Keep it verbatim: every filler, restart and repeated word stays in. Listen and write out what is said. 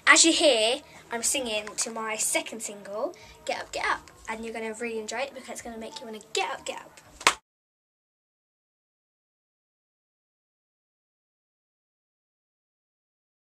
as you hear, I'm singing to my second single, Get Up, Get Up. And you're going to really enjoy it because it's going to make you want to get up, get up.